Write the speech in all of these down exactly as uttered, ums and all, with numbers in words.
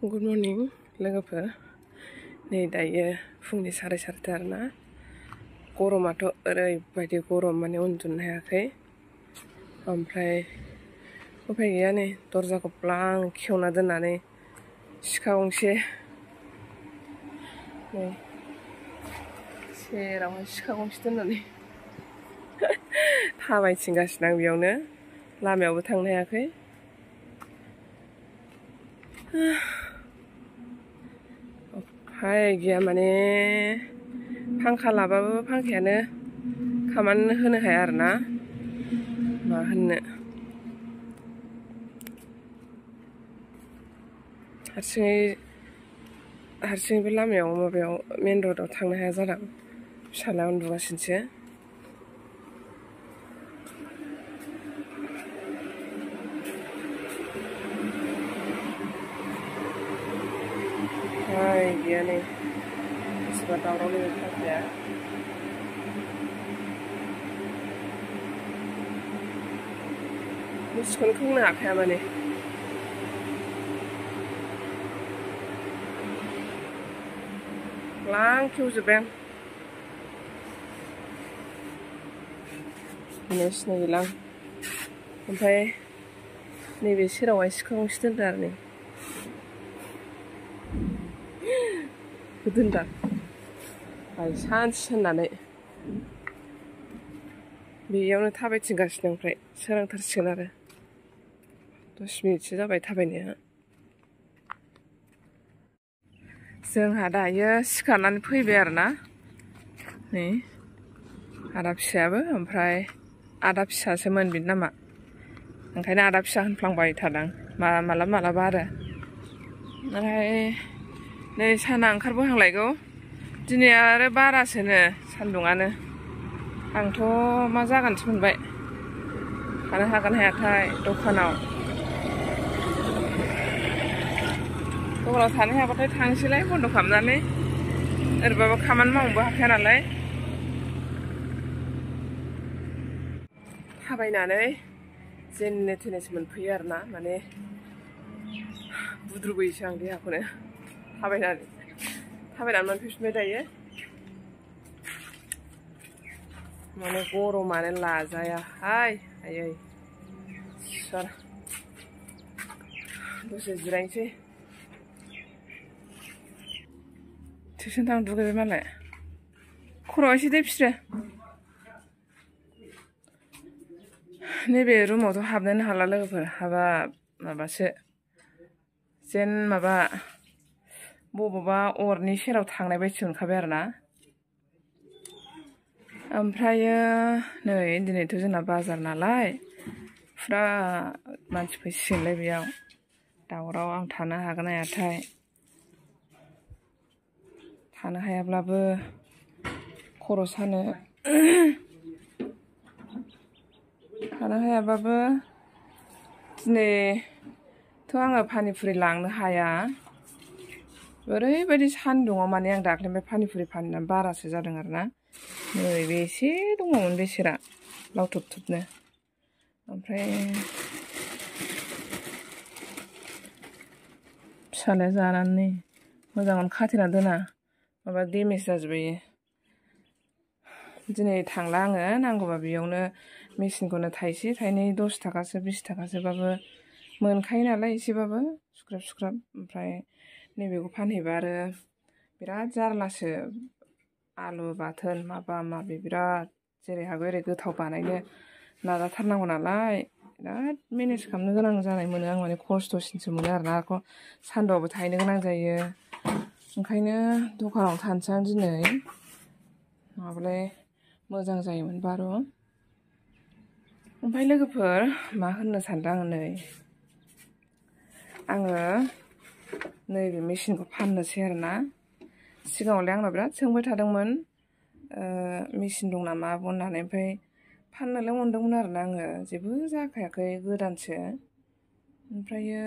good morning लोगोफोर नै दायो फुंनि साराय सारिथा आरोना गरमाथ' ओरैबायदि गरम माने उन्दुनो हायाखै ओमफ्राय उफाय गैया नै दरजाखौ ब्लां खेवना दोननानै सिखा गंसे नै सेरावहाय सिखा गंसे दोननानै थाबायथिंगासिनो आं बेयावनो लामायावबो थांनो हायाखै उफाय गैया माने फांखा लाबाबो फांखायानो खामानि होनो हाया आरोना मा होननो हारसिङै हारसिङै बे लामायाव माबायाव मेन र'डआव थांनो हाया जादों फिसाला उन्दुगासिनोसो हाय गैया नै बेसेबा दावराव लोगो फांखाया मुस्कुखौनो खोंनो हाखाया माने ब्लां खेवजोब्बाय आं बिदिनो सिनायगोला आं ओमफ्राय नैबे सेरावहाय सिखा गंसे दोनदों आरो नै दोनदां बायसान्स होननानै बेयावनो थाबायथिंगासिनो ओमफ्राय सोरांथारसिगोन आरो दस मिनिटसो जाबाय थाबायनाया जोंहा दायो सिखारनानै फैबाय आरोना नै आदा फिसायाबो ओमफ्राय आदा फिसासोमोन बिनि नामा ओंखायनो आदा फिसा होनफ्लांबाय थादों मालाबा मालाबा आरो ओमफ्राय नै साना ओंखारबोहांलायगौ दिनै आरो बारासोनो सान्दुङानो आंथ' मा जागोनसो मोनबाय थानो हागोन हायाथाय दखानाव दखानाव थानो हायाबाथाय थांसैलाय बन्द' खालामनानै ओरैबाबो खामानि मावनोबो हाखाया नालाय थाबायनानै जेननो थेनेसो मोनफैयो आरोना माने बुद्रुबोयोसो आं देहाखौनो थाबायनानै थाबायनानै मोनफैफिनबाय दायो माने गरमानो लाजायाहाय आयै सर दसे जिरायनोसै टिउसन थांनो दुगैबाय मालाय खर'आव एसे दै फिस्रो नैबे रुमावथ' हाबनोनो हाला लोगोफोर हाबा माबासो जेन माबा बबावबा अरनि सेराव थांनाय बायदि मोनखाबाय आरोना ओमफ्रायो नै दिनैथ' जोंना बाजार नालाय फुरा मानसि फैसिगोनलाय बेयाव दावराव आं थानो हागोन हायाथाय थानो हायाब्लाबो खर' सानो थानो हायाबाबो दिनैथ' आङो पानिपुरि लांनो हाया ओरैबायदि सान्दुङाव माने आं दाख्लैनिफ्राय पानिपुरि फाननानै बारासो जादों आरोना नैबे एसे दङमोन बेसेरा लावथुब थुबनो ओमफ्राय फिसालाया जानानै मोजाङानो खाथेना दोना माबा डेमेज जाजोबबाय दिनै थांला आङो नांगौबा बेयावनो मेचिनखौनो थाइसे थाइनै दस थाखासो बिस थाखासोबाबो मोनखायो नालाय एसेबाबो सुख्राब सुख्राब ओमफ्राय नैबेखौ फानहैबा आरो बिराद जारलासो आलु बाथोन माबा माबि बिराद जेरै हागौ ओरै गोथाव बानायनो नाजाथारनांगौ नालाय बिराद मेनेज खालामनो गोनां जानाय मोनो आं माने खस्थ'सिनसो मोनो आरोना सान्दुआवबो थाहैनो गोनां जायो ओंखायनो दखानाव थानोसै आं दिनै नङाबालाय मोजां जायोमोन बारु ओमफ्राय लोगोफोर मा होननो सानदों आङो नै आङो नैबे मेचिनखौ फाननोसै आरोना सिगाङावलाय आंनाव बिराद सोंबाय थादोंमोन मेचिन दं नामा होननानै ओमफ्राय फाननोलाय मोनदोंमोन आरोना आङो जेबो जाखायाखै गोदानसो ओमफ्रायो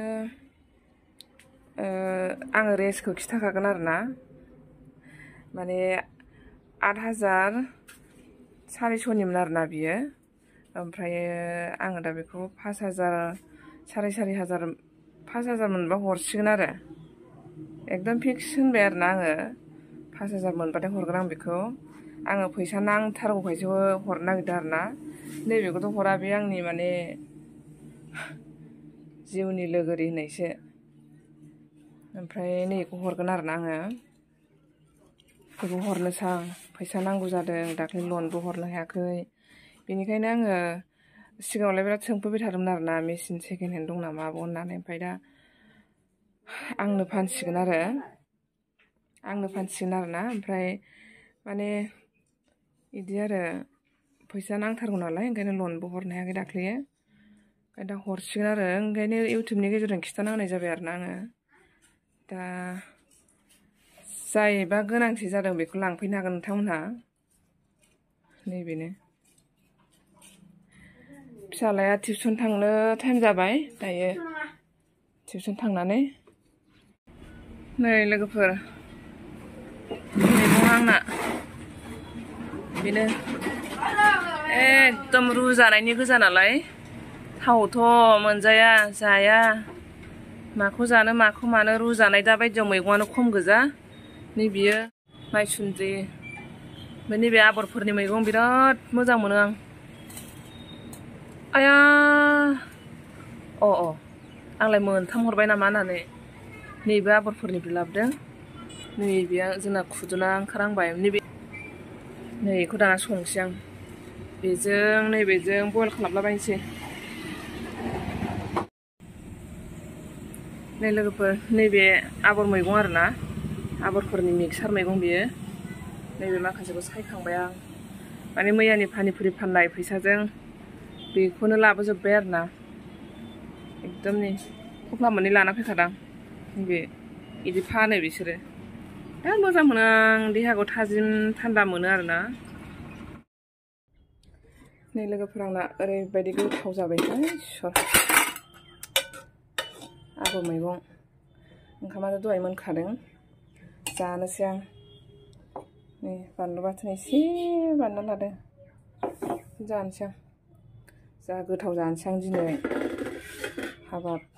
आङो रेसखौ खिन्थाखागोन आरोना माने आठ हाजार सारिस'निमोन आरोना बियो ओमफ्रायो आङो दा बेखौ पास हाजार साराय सारि हाजार पास हाजार मोनबा हरसिगोन आरो एकदम फिक्स होनबाय आरोना आङो पास हाजार मोनबाथाय हरगोन आं बेखौ आङो फैसा नांथारगौखायसो हरनो नागिरदों आरोना नैबेखौथ' हरा बे आंनि माने जिउनि लोगोरि होननायसो ओमफ्राय नैबेखौ हरगोन आरोना आङो बेखौ हरनोसै आं फैसा नांगौ जादों दाख्लै लनबो हरनो हायाखै बेनिखायनो आङो सिगाङावलाय बिराद सोंफैबाय थादोंमोन आरोना मेचिन सेकेन्ड हेन्ड दं नामा आब' होननानै ओमफ्राय दा आंनो फानसिगोन आरो आंनो फानसिगोन आरोना ओमफ्राय माने बिदि आरो फैसा नांथारगौ नालाय ओंखायनो लनबो हरनो हायाखै दाख्लै ओमफ्राय दा हरसिगोन आरो ओंखायनो इउटुबनि गेजेरजों खिन्थाना होनाय जाबाय आरोना आङो दा जायबा गोनांथि जादों बेखौ लांफैनो हागोन नोंथांमोनहा नैबेनो फिसालाया टिउसन थांनो टाइम जाबाय दायो टिउसन थांनानै नै लोगोफोर मैगं आंना बेनो एकदम रुजानायनि गोजा नालाय थावथ' मोनजाया जाया माखौ जानो माखौ मानो रुजानाय दा बायदियाव मैगङानो खम गोजा नै बियो माइसुन्द्रि ओमफ्राय नैबे आबरफोरनि मैगं बिराद मोजां मोनो आं आया अ अ आंलाय मोनथाम हरबाय नामा होननानै नैबे आबरफोरनिफ्राय लाबोदों नैबेया जोंना खुदुना ओंखारहांबाय नैबे नैखौ दाना संसै आं बेजों नैबेजों बयल खालामलाबायनोसै नै लोगोफोर नैबे आबर मैगं आरोना आबरफोरनि मिक्सार मैगं बियो नैबे माखासेखौ सायखांबाय आं माने मैयानि पानिपुरि फाननाय फैसाजों बेखौनो लाबोजोब्बाय आरोना एकदम नै थफ्ला मोननै लाना फैखादां नैबे बिदि फानो बिसोरो बिराद मोजां मोनो आं देहाखौ थाजिम थान्दा मोनो आरोना नै लोगोफोर आंना ओरैबायदि गोथाव जाबायहाय इसर आबर मैगं ओंखामाथ' दहाय मोनखादों जानोसै आं नै बानलु बाथोन एसे बानना लादों जानोसै आं जा गोथाव जानोसै आं दिनै हाबाब